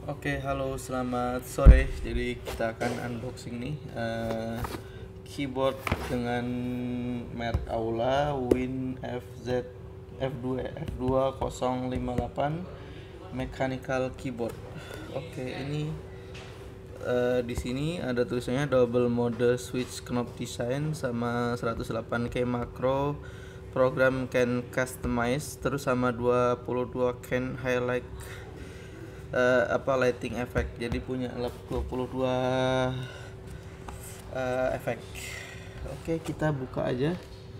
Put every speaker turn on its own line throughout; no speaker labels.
Oke, halo, selamat sore. Jadi kita akan unboxing nih keyboard dengan merek Aula Win FZ F2058 mechanical keyboard. Oke, ini di sini ada tulisannya double mode switch knob design sama 108K makro, program can customize, terus sama 22 can highlight lighting effect. Jadi punya 22 efek. Oke, kita buka aja.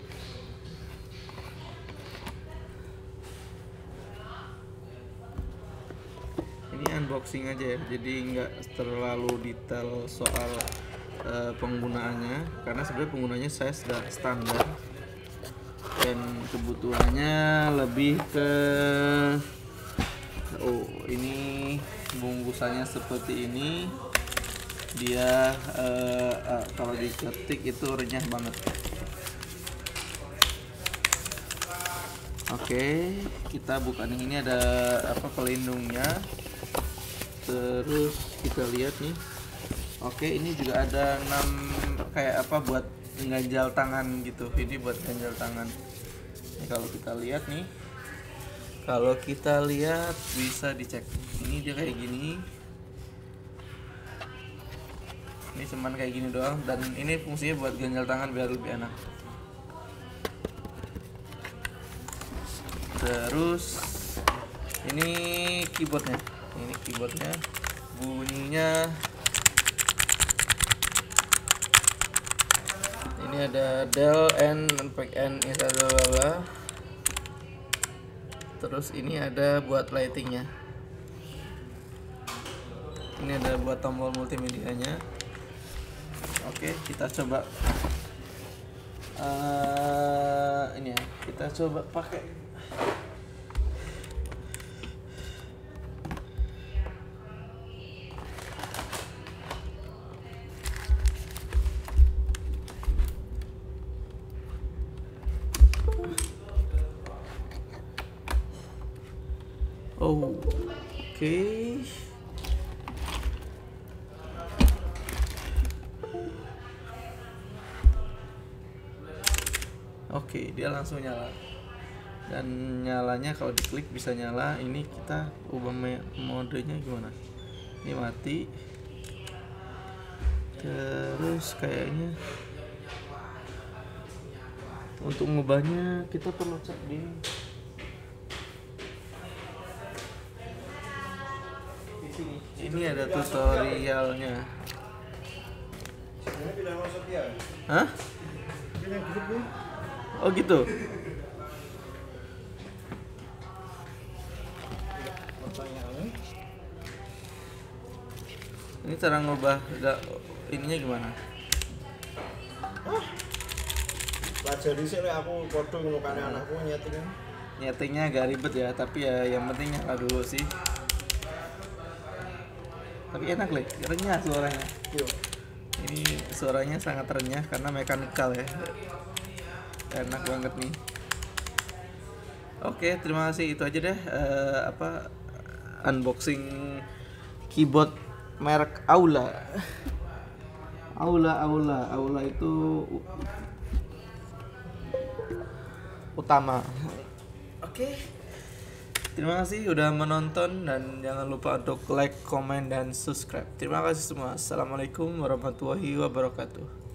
Ini unboxing aja ya, jadi nggak terlalu detail soal penggunaannya, karena sebenarnya penggunanya saya sudah standar dan kebutuhannya lebih ke ini bungkusannya seperti ini. Dia kalau diketik itu renyah banget. Oke, kita buka nih. Ini ada pelindungnya. Terus kita lihat nih. Oke, ini juga ada 6 kayak buat ganjal tangan gitu. Ini buat ganjal tangan. Ini kalau kita lihat nih. Kalau kita lihat bisa dicek. Ini dia kayak gini. Ini cuman kayak gini doang, dan ini fungsinya buat ganjal tangan biar lebih enak. Terus ini keyboardnya. Ini keyboardnya bunyinya. Ini ada Dell N Isabella. Terus ini ada buat lightingnya. Ini ada buat tombol multimedianya. Oke, kita coba ini ya. Kita coba pakai. Oke. Oke, dia langsung nyala. Dan nyalanya kalau diklik bisa nyala. Ini kita ubah modenya gimana? Ini mati. Terus kayaknya untuk ngubahnya kita perlu cek di sini. Ini ada tutorialnya. Hah? Oh gitu. Ini cara ngubah ininya gimana?
Pelajari sih aku podo ngelukane anakku nyetingnya.
Nyetingnya agak ribet ya, tapi ya yang penting nyala dulu sih. Tapi enak renyah suaranya.
Yo.
Ini suaranya sangat renyah karena mekanikal ya. Enak banget nih. Oke, terima kasih. Itu aja deh unboxing keyboard merek Aula. Aula itu utama. Oke. Terima kasih udah menonton, dan jangan lupa untuk like, comment, dan subscribe. Terima kasih semua. Assalamualaikum warahmatullahi wabarakatuh.